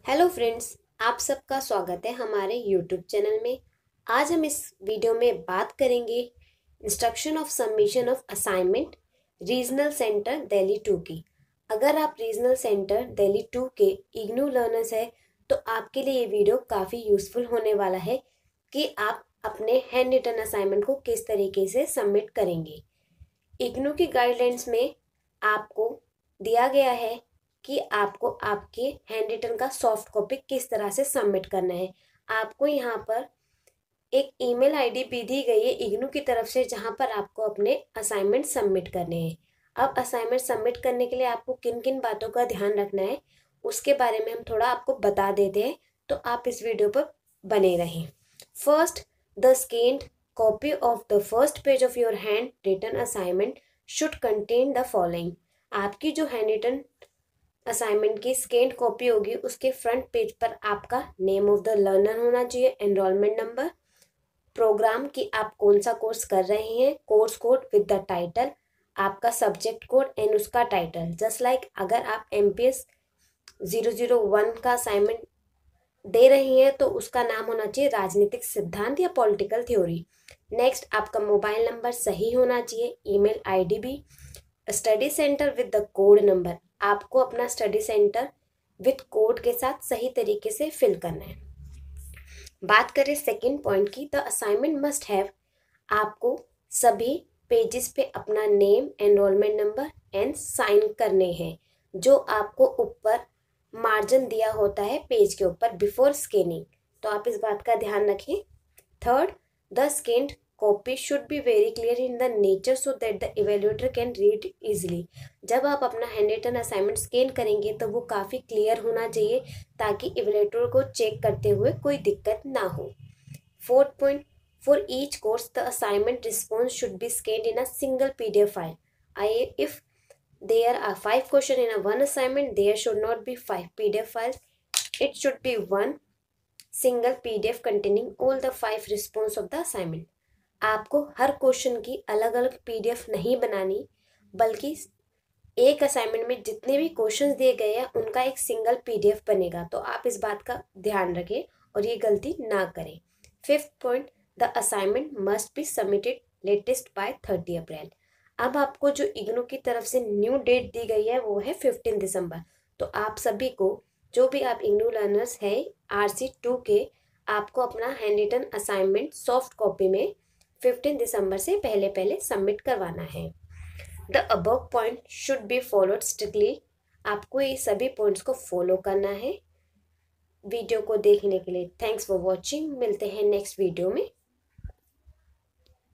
Hello friends, आप सबका स्वागत है हमारे यूट्यूब चैनल में। आज हम इस वीडियो में बात करेंगे instruction of submission of assignment regional centre Delhi 2 की। अगर आप रीजनल सेंटर दिल्ली 2 के इग्नू लर्नर्स है तो आपके लिए ये वीडियो काफ़ी यूज़फुल होने वाला है कि आप अपने हैंड रिटन असाइनमेंट को किस तरीके से सबमिट करेंगे। इग्नू की गाइडलाइंस में आपको दिया गया है कि आपको आपके हैंड रिटन का सॉफ्ट कॉपी किस तरह से सबमिट करना है। आपको यहाँ पर एक ईमेल आईडी भी दी गई है इग्नू की तरफ से, जहाँ पर आपको अपने असाइनमेंट सबमिट करने हैं। अब असाइनमेंट सबमिट करने के लिए आपको किन किन बातों का ध्यान रखना है उसके बारे में हम थोड़ा आपको बता देते हैं, तो आप इस वीडियो पर बने रहें। First, the scanned copy of the first page of your hand written assignment should contain the following. आपकी जो हैंड रिटन असाइनमेंट की स्कैन्ड कॉपी होगी उसके फ्रंट पेज पर आपका नेम ऑफ द लर्नर होना चाहिए, एनरोलमेंट नंबर, प्रोग्राम कि आप कौन सा कोर्स कर रहे हैं, course code with the title, आपका सब्जेक्ट कोड एंड उसका टाइटल। जस्ट लाइक अगर आप MPS 001 का असाइनमेंट दे रही हैं तो उसका नाम होना चाहिए राजनीतिक सिद्धांत या पॉलिटिकल थ्योरी। नेक्स्ट, आपका मोबाइल नंबर सही होना चाहिए, ईमेल आईडी भी, study centre with the code number, आपको अपना स्टडी सेंटर विद कोड के साथ सही तरीके से फिल करना है। बात करें सेकंड पॉइंट की, द असाइनमेंट मस्ट हैव, आपको सभी पेजेस पे अपना name, enrolment number and sign करने हैं, जो आपको ऊपर मार्जिन दिया होता है पेज के ऊपर बिफोर स्कैनिंग, तो आप इस बात का ध्यान रखें। Third, the scanned copy should be very clear in the nature so that the evaluator can read easily. जब आप अपना हैंड रिटन असाइनमेंट स्कैन करेंगे तो वो काफ़ी क्लियर होना चाहिए ताकि इवेल्युएटर को चेक करते हुए कोई दिक्कत ना हो। Fourth point, for each course the assignment response should be scanned in a single PDF file. If there are 5 questions in a one assignment, there should not be 5 PDF files. It should be one single PDF containing all the 5 response of the assignment. आपको हर question की अलग अलग PDF नहीं बनानी, बल्कि एक assignment में जितने भी क्वेश्चंस दिए गए हैं उनका एक सिंगल PDF बनेगा, तो आप इस बात का ध्यान रखें और ये गलती ना करें। Fifth point, the assignment must be submitted latest by 30 April. अब आपको जो इग्नू की तरफ से न्यू डेट दी गई है वो है 15 दिसंबर। तो आप सभी को, जो भी आप इग्नू लर्नर्स हैं RC2 के, आपको अपना hand written assignment soft copy में 15 दिसंबर से पहले पहले सबमिट करवाना है। The above point should be followed strictly. आपको ये सभी पॉइंट्स को फॉलो करना है। वीडियो को देखने के लिए थैंक्स फॉर वॉचिंग। मिलते हैं नेक्स्ट वीडियो में।